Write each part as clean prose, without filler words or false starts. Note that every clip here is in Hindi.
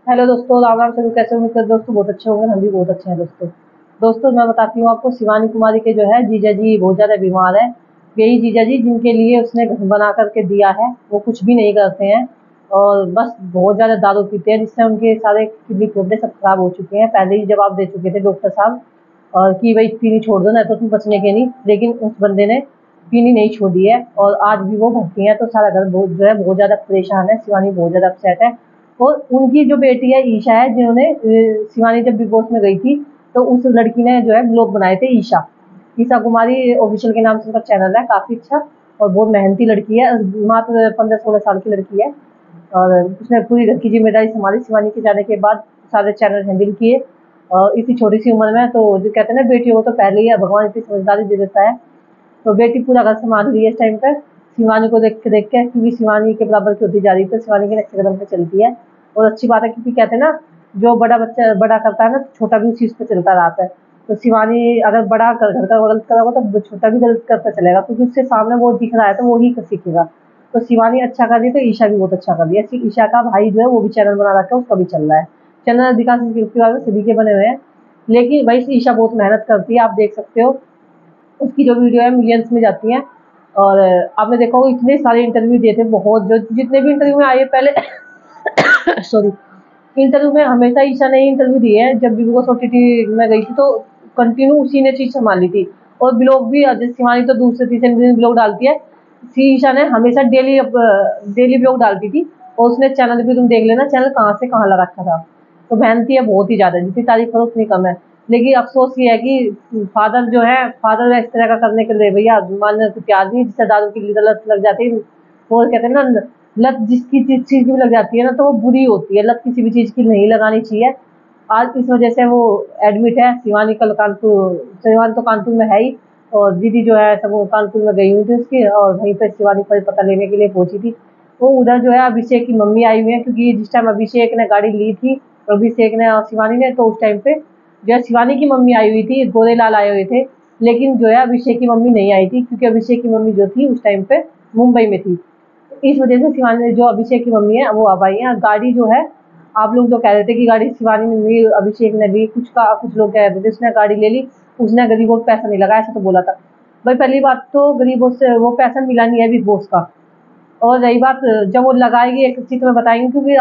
हेलो दोस्तों, राम राम। सभी कैसे? उम्मीद करते दोस्तों बहुत अच्छे होंगे। हम भी बहुत अच्छे हैं दोस्तों। मैं बताती हूँ आपको, शिवानी कुमारी के जो है जीजा जी बहुत ज़्यादा बीमार है। यही जीजा जी जिनके लिए उसने घर बना करके दिया है, वो कुछ भी नहीं करते हैं और बस बहुत ज़्यादा दारू पीते हैं, जिससे उनके सारे किडनी फेफड़े सब खराब हो चुके हैं। पहले ही जवाब दे चुके थे डॉक्टर साहब और कि भाई पीनी छोड़ दो, नहीं तो तुम बचने के नहीं। लेकिन उस बंदे ने पीनी नहीं छोड़ी है और आज भी वो भर्ती है। तो सारा घर बहुत जो है बहुत ज़्यादा परेशान है। शिवानी बहुत ज़्यादा अपसेट है। और उनकी जो बेटी है ईशा है, जिन्होंने शिवानी जब बिग बॉस में गई थी तो उस लड़की ने जो है ब्लॉग बनाए थे। ईशा ईशा कुमारी ऑफिशियल के नाम से उनका चैनल है, काफी अच्छा और बहुत मेहनती लड़की है। मात्र 15-16 साल की लड़की है और उसने पूरी घर की जिम्मेदारी संभाली शिवानी के जाने के बाद, सारे चैनल हैंडल किए और इतनी छोटी सी उम्र में। तो जो कहते हैं ना, बेटियों को तो पहले ही भगवान इतनी समझदारी दे देता है। तो बेटी पूरा घर संभाल रही है इस टाइम पे शिवानी को देख के, क्योंकि शिवानी के बराबर की होती जा रही है, तो शिवानी के नक्शे कदम पे चलती है। और अच्छी बात है, क्योंकि कहते हैं ना, जो बड़ा बच्चा बड़ा करता है ना, तो छोटा भी उस चीज पे चलता रहता है। तो शिवानी अगर बड़ा घर का गलत करा होगा तो छोटा भी गलत करता चलेगा, क्योंकि उसके सामने वो दिख रहा है तो वो ही सीखेगा। तो शिवानी अच्छा कर रही है तो ईशा भी बहुत अच्छा कर रही है। ईशा का भाई जो है वो भी चैनल बना रखा है, उसका भी चल रहा है। चैनल विकास के बारे में सभी के बने हुए हैं। लेकिन भाई ईशा बहुत मेहनत करती है, आप देख सकते हो उसकी जो वीडियो है मिलियंस में जाती हैं। और आपने देखा होगा इतने सारे इंटरव्यू दिए थे, बहुत जो जितने भी इंटरव्यू में आए पहले सॉरी, इंटरव्यू में हमेशा ईशा ने इंटरव्यू दिए हैं। जब भी वो ओटीटी में गई थी तो कंटिन्यू उसी ने चीज संभाली थी। और ब्लॉग भी जैसे शिवानी तो दूसरे तीसरे दिन ब्लॉग डालती है, ईशा ने हमेशा डेली डेली ब्लॉग डालती थी। और उसने चैनल भी तुम देख लेना, चैनल कहाँ से कहाँ लगा रखा था। तो मेहनती है बहुत ही ज्यादा, जितनी तारीफ करो उतनी कम है। लेकिन अफसोस ये है कि फादर जो है, फादर इस तरह का करने के लिए भैया मानने को तैयार नहीं। जिससे दारू की लत लग जाती है, वो कहते हैं ना, लत जिसकी चीज चीज की भी लग जाती है ना, तो वो बुरी होती है। लत किसी भी चीज की नहीं लगानी चाहिए। आज इस वजह से वो एडमिट है। शिवानी कल कानपुर, शिवानी तो कानपुर में है ही, और दीदी जो है सब वो कानपुर में गई हुई थी उसकी, और वहीं पर शिवानी पर पता लेने के लिए पहुंची थी। वो उधर जो है अभिषेक की मम्मी आई हुई है, क्योंकि जिस टाइम अभिषेक ने गाड़ी ली थी, अभिषेक ने और शिवानी ने, तो उस टाइम पे जो है शिवानी की मम्मी आई हुई थी, गोरेलाल आए हुए थे। लेकिन जो है अभिषेक की मम्मी नहीं आई थी, क्योंकि अभिषेक की मम्मी जो थी उस टाइम पे मुंबई में थी। इस वजह से शिवानी जो अभिषेक की मम्मी है वो अब आई है। गाड़ी जो है, आप लोग जो कह रहे थे कि गाड़ी शिवानी ने ली, अभिषेक ने ली, कुछ लोग कह रहे थे उसने गाड़ी ले ली, उसने गरीबों को पैसा नहीं लगा, ऐसा तो बोला था। भाई पहली बात तो गरीबों से वो पैसा मिला नहीं है बिग बॉस का। और रही बात, जब वो लगाएगी एक चीज में बताएंगे, क्योंकि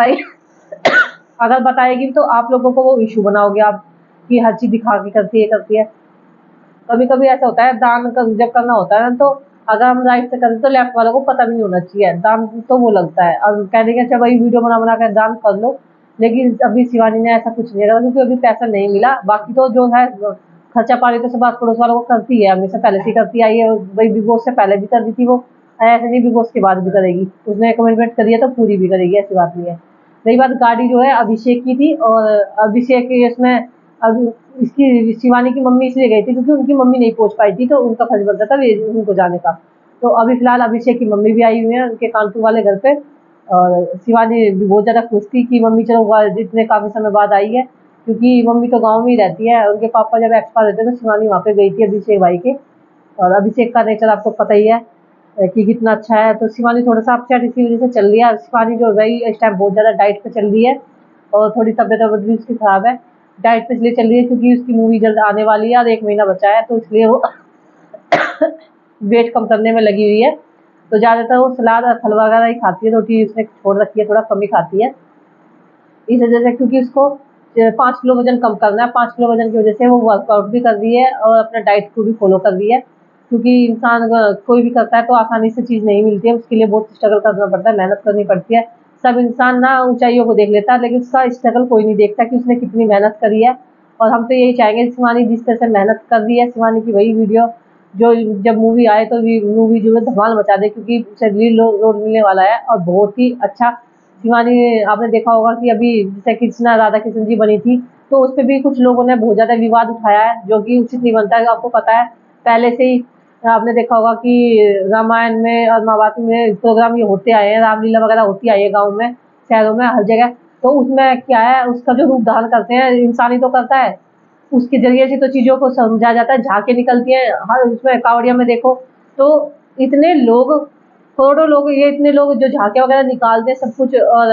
अगर बताएगी तो आप लोगों को वो इशू बनाओगे आप, कि हर चीज दिखा के करती है करती है। कभी कभी ऐसा होता है, जब करना होता है ना, तो अगर हम राइट से करें तो लेफ्ट वालों को पता भी नहीं होना चाहिए दान, तो वो लगता है और कह देंगे अच्छा भाई वीडियो बना बना कर दान कर लो। लेकिन अभी शिवानी ने ऐसा कुछ नहीं करा, क्योंकि अभी पैसा नहीं मिला। बाकी तो जो है खर्चा पानी तो सब आस पड़ोस वालों को करती है, हमेशा पहले से करती आई है भाई। बिग बॉस से पहले भी कर दी थी वो, ऐसे नहीं बिग बॉस के बाद भी करेगी। उसने कमिटमेंट करी है तो पूरी भी करेगी, ऐसी बात नहीं है। रही बात, गाड़ी जो है अभिषेक की थी, और अभिषेक के इसमें अब इसकी शिवानी की मम्मी इसलिए गई थी क्योंकि उनकी मम्मी नहीं पहुंच पाई थी, तो उनका फर्ज बनता था उनको जाने का। तो अभी फिलहाल अभिषेक की मम्मी भी आई हुई है उनके कानपुर वाले घर पे। और शिवानी भी बहुत ज्यादा खुश थी कि मम्मी चलो जितने काफी समय बाद आई है, क्योंकि मम्मी तो गाँव में ही रहती है। उनके पापा जब एक्सपायर रहते तो शिवानी वहाँ पे गई थी अभिषेक भाई के। और अभिषेक का नेचर आपको पता ही है कि कितना अच्छा है। तो शिवानी थोड़ा सा अपसेट इसी वजह से चल रही है। शिवानी जो भाई इस टाइम बहुत ज्यादा डाइट पे चल रही है और थोड़ी तबियत भी उसकी खराब है। डाइट पे इसलिए चल रही है क्योंकि उसकी मूवी जल्द आने वाली है और 1 महीना बचा है, तो इसलिए वो वेट कम करने में लगी हुई है। तो ज्यादातर वो सलाद और फल वगैरह ही खाती है, रोटी उसने छोड़ रखी है, थोड़ा कम ही खाती है इस वजह से, क्योंकि उसको 5 किलो वजन कम करना है। 5 किलो वजन की वजह से वो वर्कआउट भी कर रही है और अपना डाइट को भी फॉलो कर रही है। क्योंकि इंसान अगर कोई भी करता है तो आसानी से चीज नहीं मिलती है, उसके लिए बहुत स्ट्रगल करना पड़ता है, मेहनत करनी पड़ती है। सब इंसान ना ऊंचाइयों को देख लेता है, लेकिन उसका स्ट्रगल कोई नहीं देखता कि उसने कितनी मेहनत करी है। और हम तो यही चाहेंगे शिवानी जिस तरह से मेहनत कर रही है, शिवानी की वही वीडियो जो जब मूवी आए तो मूवी जो है धमाल मचा दे, क्योंकि उसे लीड रोल मिलने वाला है और बहुत ही अच्छा। शिवानी आपने देखा होगा कि अभी जैसे कृष्णा राधा कृष्ण जी बनी थी, तो उस पर भी कुछ लोगों ने बहुत ज्यादा विवाद उठाया है, जो कि उचित नहीं बनता है। आपको पता है पहले से ही आपने देखा होगा कि रामायण में और महाभारत में प्रोग्राम ये होते आए हैं, रामलीला वगैरह होती आई है गाँव में, शहरों में, हर जगह। तो उसमें क्या है, उसका जो रूप धारण करते हैं इंसान ही तो करता है, उसके जरिए से तो चीजों को समझा जाता है, झांके निकलती है हर उसमें। कावड़िया में देखो तो इतने लोग, करोड़ों लोग, ये इतने लोग जो झांके वगैरह निकालते हैं सब कुछ। और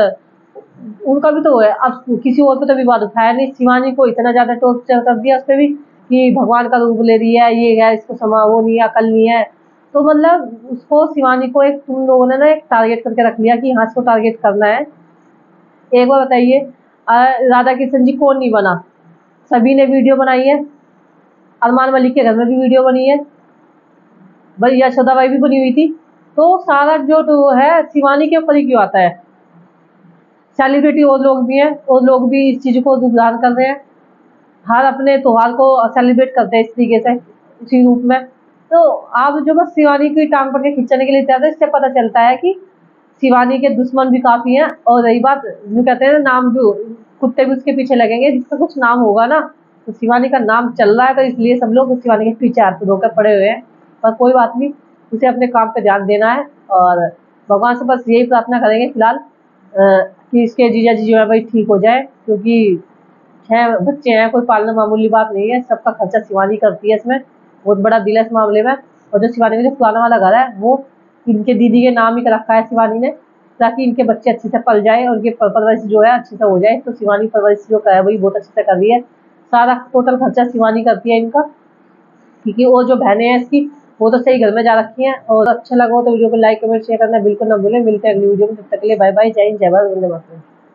उनका भी तो है, अब किसी और पे तो विवाद उठाया नहीं, शिवानी को इतना ज्यादा टॉर्चर कर दिया उस पे भी कि भगवान का रूप ले रही है, ये है, इसको समा वो नहीं है, अकल नहीं है। तो मतलब उसको शिवानी को एक तुम लोगों ने ना एक टारगेट करके रख लिया कि हाँ इसको टारगेट करना है। एक बार बताइए, राधा किशन जी कौन नहीं बना, सभी ने वीडियो बनाई है, अरमान मलिक के घर में भी वीडियो बनी है, भाई यशोदा बाई भी बनी हुई थी। तो सारा जो तो है शिवानी के ऊपर ही क्यों आता है? सेलिब्रिटी और लोग भी हैं, और लोग भी इस चीज को दुखदान कर रहे हैं, हर अपने त्योहार को सेलिब्रेट करते हैं इस तरीके से, उसी रूप में। तो आप जो बस शिवानी की टांग पकड़ के खींचने के लिए तैयार है, इससे पता चलता है कि शिवानी के दुश्मन भी काफी हैं। और रही बात जो कहते हैं ना, नाम जो कुत्ते भी उसके पीछे लगेंगे, जिसका कुछ नाम होगा ना, तो शिवानी का नाम चल रहा है, तो इसलिए सब लोग शिवानी के पीछे हाथ धोकर पड़े हुए हैं। पर कोई बात नहीं, उसे अपने काम पे ध्यान देना है, और भगवान से बस यही प्रार्थना करेंगे फिलहाल कि इसके जीजा जी जो है भाई ठीक हो जाए, क्योंकि छह बच्चे हैं, कोई पालना मामूली बात नहीं है, सबका खर्चा शिवानी करती है इसमें, बहुत बड़ा दिल है इस मामले में। और जो शिवानी का जो पुराना वाला घर है वो इनके दीदी के नाम ही रखा है शिवानी ने, ताकि इनके बच्चे अच्छे से पल जाए और उनकी परवरिश जो है अच्छे से हो जाए। तो शिवानी परवरिश जो है वही बहुत अच्छे से कर रही है, सारा टोटल खर्चा शिवानी करती है इनका, क्योंकि वो जो बहनें हैं इसकी वो तो सही घर में जा रखी हैं। और अच्छा लगा हो तो वीडियो को लाइक कमेंट शेयर करना बिल्कुल ना भूलें। मिलते हैं अगली वीडियो में, तब तक के लिए बाय बाय, जय हिंद, जय भारत, वंदे मातरम।